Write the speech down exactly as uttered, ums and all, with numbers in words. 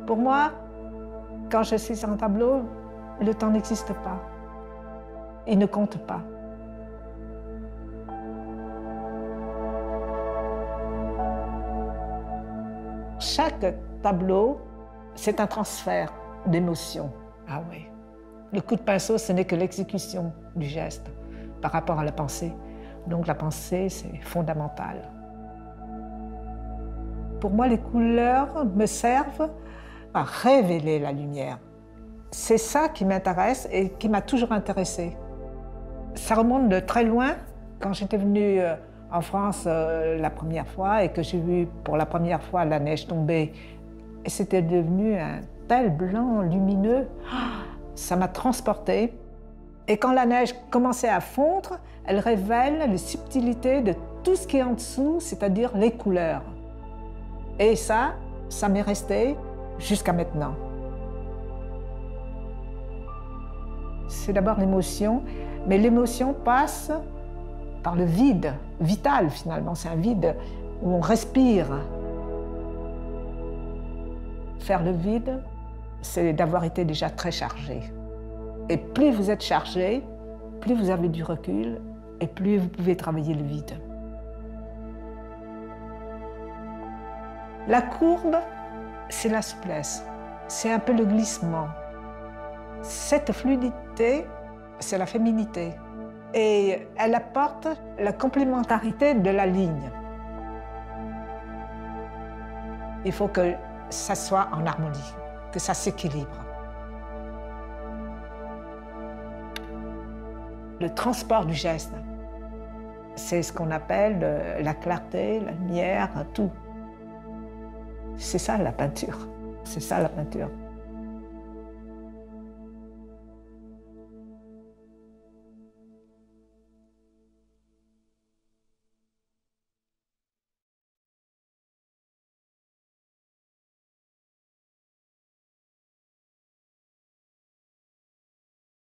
Pour moi, quand je suis sur un tableau, le temps n'existe pas. Il ne compte pas. Chaque tableau, c'est un transfert d'émotions. Ah oui. Le coup de pinceau, ce n'est que l'exécution du geste par rapport à la pensée. Donc la pensée, c'est fondamental. Pour moi, les couleurs me servent à révéler la lumière. C'est ça qui m'intéresse et qui m'a toujours intéressée. Ça remonte de très loin. Quand j'étais venue en France euh, la première fois et que j'ai vu pour la première fois la neige tomber, et c'était devenu un tel blanc lumineux, ça m'a transportée. Et quand la neige commençait à fondre, elle révèle les subtilités de tout ce qui est en dessous, c'est-à-dire les couleurs. Et ça, ça m'est resté jusqu'à maintenant. C'est d'abord l'émotion, mais l'émotion passe par le vide, vital finalement. C'est un vide où on respire. Faire le vide, c'est d'avoir été déjà très chargé. Et plus vous êtes chargé, plus vous avez du recul et plus vous pouvez travailler le vide. La courbe, c'est la souplesse, c'est un peu le glissement. Cette fluidité, c'est la féminité. Et elle apporte la complémentarité de la ligne. Il faut que ça soit en harmonie, que ça s'équilibre. Le transport du geste, c'est ce qu'on appelle la clarté, la lumière, tout. C'est ça la peinture, c'est ça la peinture.